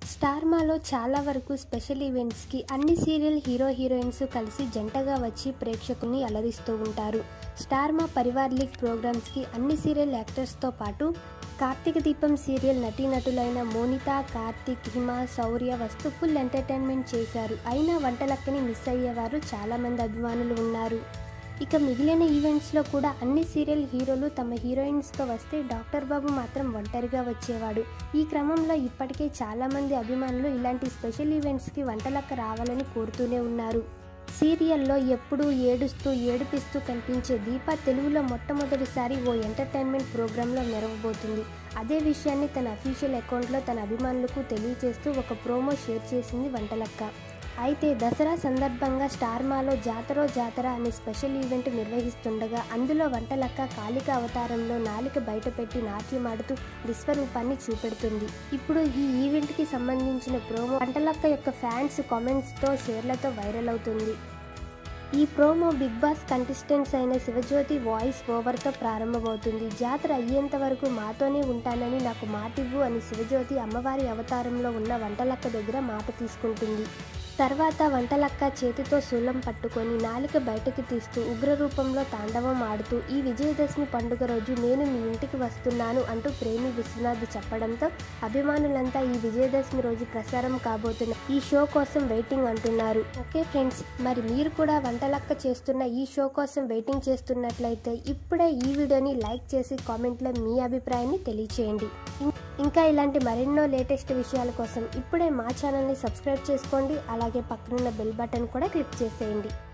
Star మాలో చాలా వరకు స్పెషల్ ఈవెంట్స్కి అన్ని సీరియల్ హీరోయిన్స్ కలిసి జంటగా వచ్చి ప్రేక్షకుల్ని అలరిస్తూ ఉంటారు. స్టార్ మా పరివార్ లీగ్ ప్రోగ్రామ్స్కి అన్ని సీరియల్ యాక్టర్స్తో పాటు కార్తీక దీపం సీరియల్ నటీనటులైన మోనిత, కార్తీక్, హిమ, శౌర్య వస్తూ ఫుల్ ఎంటర్టైన్మెంట్ చేశారు. అయినా వంటలక్కని మిస్ అయ్యేవారు చాలామంది అభిమానులు ఉన్నారు. ఇక మిగిలిన ఈవెంట్స్లో కూడా అన్ని సీరియల్ హీరోలు తమ హీరోయిన్స్తో వస్తే డాక్టర్ బాబు మాత్రం ఒంటరిగా వచ్చేవాడు. ఈ క్రమంలో ఇప్పటికే చాలామంది అభిమానులు ఇలాంటి స్పెషల్ ఈవెంట్స్కి వంటలక్క రావాలని కోరుతూనే ఉన్నారు. సీరియల్లో ఎప్పుడూ ఏడిపిస్తూ కనిపించే దీప తెలుగులో మొట్టమొదటిసారి ఓ ఎంటర్టైన్మెంట్ ప్రోగ్రాంలో మెరవబోతుంది. అదే విషయాన్ని తన అఫీషియల్ అకౌంట్లో తన అభిమానులకు తెలియజేస్తూ ఒక ప్రోమో షేర్ చేసింది వంటలక్క. అయితే దసరా సందర్భంగా స్టార్ మాలో జాతర అనే స్పెషల్ ఈవెంట్ నిర్వహిస్తుండగా అందులో వంటలక్క కాళిక అవతారంలో నాలిక బయటపెట్టి నాట్యమాడుతూ విశ్వరూపాన్ని చూపెడుతుంది. ఇప్పుడు ఈ ఈవెంట్కి సంబంధించిన ప్రోమో వంటలక్క యొక్క ఫ్యాన్స్ కామెంట్స్తో షేర్లతో వైరల్ అవుతుంది. ఈ ప్రోమో బిగ్ బాస్ కంటెస్టెంట్స్ అయిన శివజ్యోతి వాయిస్ ఓవర్తో ప్రారంభమవుతుంది. జాతర అయ్యేంత వరకు మాతోనే ఉంటానని నాకు మాటివ్వు అని శివజ్యోతి అమ్మవారి అవతారంలో ఉన్న వంటలక్క దగ్గర మాట తీసుకుంటుంది. తర్వాత వంటలక్క చేతితో శూలం పట్టుకొని నాలిక బయటకు తీస్తూ ఉగ్రరూపంలో తాండవం ఆడుతూ ఈ విజయదశమి పండుగ రోజు నేను మీ ఇంటికి వస్తున్నాను అంటూ ప్రేమి విశ్వనాథ్ చెప్పడంతో అభిమానులంతా ఈ విజయదశమి రోజు ప్రసారం కాబోతున్న ఈ షో కోసం వెయిటింగ్ అంటున్నారు. ఓకే ఫ్రెండ్స్, మరి మీరు కూడా వంటలక్క చేస్తున్న ఈ షో కోసం వెయిటింగ్ చేస్తున్నట్లయితే ఇప్పుడే ఈ వీడియోని లైక్ చేసి కామెంట్లో మీ అభిప్రాయాన్ని తెలియచేయండి. ఇంకా ఇలాంటి మరెన్నో లేటెస్ట్ విషయాల కోసం ఇప్పుడే మా ఛానల్ని సబ్స్క్రైబ్ చేసుకోండి. అలాగే పక్కనున్న బెల్ బటన్ కూడా క్లిక్ చేసేయండి.